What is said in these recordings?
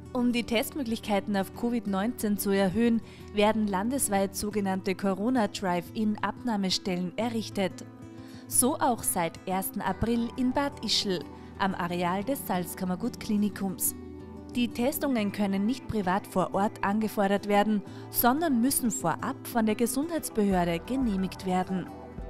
Um die Testmöglichkeiten auf Covid-19 zu erhöhen, werden landesweit sogenannte Corona-Drive-In-Abnahmestellen errichtet. So auch seit 1. April in Bad Ischl am Areal des Salzkammergut-Klinikums. Die Testungen können nicht privat vor Ort angefordert werden, sondern müssen vorab von der Gesundheitsbehörde genehmigt werden.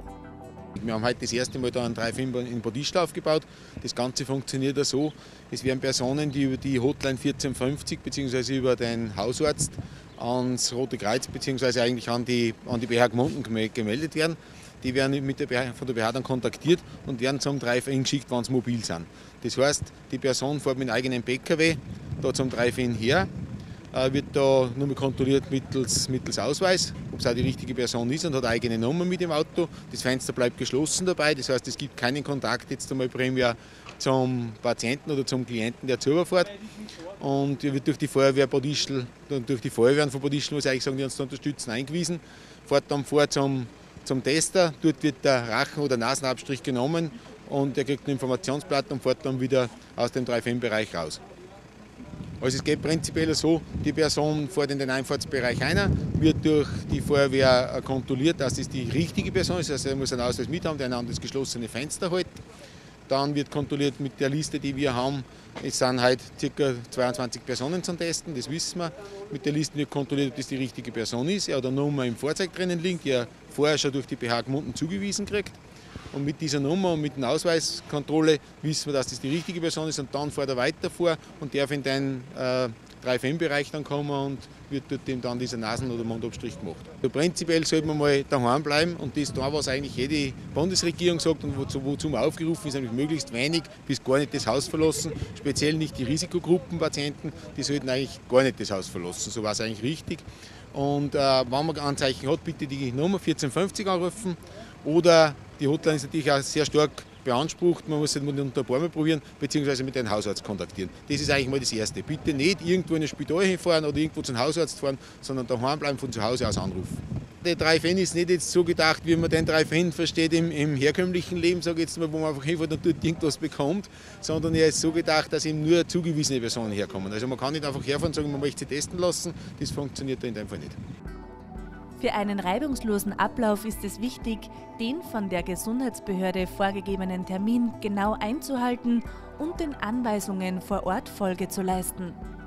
Wir haben heute das erste Mal da einen Drive-In in Bad Ischl aufgebaut. Das Ganze funktioniert ja so, es werden Personen, die über die Hotline 1450 bzw. über den Hausarzt ans Rote Kreuz bzw. eigentlich an die BH Gmunden gemeldet werden. Die werden von der BH dann kontaktiert und werden zum Drive-In geschickt, wenn sie mobil sind. Das heißt, die Person fährt mit einem eigenen PKW da zum Drive-In her, wird da nur mal kontrolliert mittels Ausweis, ob es auch die richtige Person ist und hat eine eigene Nummer mit dem Auto. Das Fenster bleibt geschlossen dabei, das heißt, es gibt keinen Kontakt jetzt einmal primär zum Patienten oder zum Klienten, der zu fährt. Und er wird durch die Feuerwehr Bad Ischl und durch die Feuerwehren von Bad Ischl, muss ich eigentlich sagen, die uns da unterstützen, eingewiesen. Fährt dann vor zum Tester, dort wird der Rachen- oder Nasenabstrich genommen und er kriegt ein Informationsblatt und fährt dann wieder aus dem Drive-In-Bereich raus. Also es geht prinzipiell so, die Person fährt in den Einfahrtsbereich ein, wird durch die Feuerwehr kontrolliert, dass es die richtige Person ist, also er muss einen Ausweis mit haben, der an das geschlossene Fenster hält. Dann wird kontrolliert mit der Liste, die wir haben. Es sind heute ca. 22 Personen zum Testen, das wissen wir. Mit der Liste wird kontrolliert, ob das die richtige Person ist. Er hat eine Nummer im Fahrzeug drinnen liegt, die er vorher schon durch die BH Gmunden zugewiesen kriegt. Und mit dieser Nummer und mit der Ausweiskontrolle wissen wir, dass das die richtige Person ist. Und dann fährt er weiter vor und darf in den Drive-In-Bereich dann kommen und wird dort ihm dann dieser Nasen- oder Mundabstrich gemacht. Also prinzipiell sollte man mal daheim bleiben und das da, was eigentlich jede Bundesregierung sagt und wozu man aufgerufen ist, nämlich möglichst wenig bis gar nicht das Haus verlassen. Speziell nicht die Risikogruppenpatienten, die sollten eigentlich gar nicht das Haus verlassen. So war es eigentlich richtig. Und wenn man Anzeichen hat, bitte die Nummer 1450 anrufen oder die Hotline ist natürlich auch sehr stark beansprucht, man muss es mit unter ein paar Mal probieren, beziehungsweise mit dem Hausarzt kontaktieren. Das ist eigentlich mal das Erste. Bitte nicht irgendwo in ein Spital hinfahren oder irgendwo zum Hausarzt fahren, sondern daheim bleiben, von zu Hause aus anrufen. Der Drive-In ist nicht jetzt so gedacht, wie man den Drive-In versteht im herkömmlichen Leben, sage ich jetzt mal, wo man einfach hinfährt und dort irgendwas bekommt, sondern er ist so gedacht, dass eben nur zugewiesene Personen herkommen. Also man kann nicht einfach herfahren und sagen, man möchte sie testen lassen, das funktioniert da in dem Fall nicht. Für einen reibungslosen Ablauf ist es wichtig, den von der Gesundheitsbehörde vorgegebenen Termin genau einzuhalten und den Anweisungen vor Ort Folge zu leisten.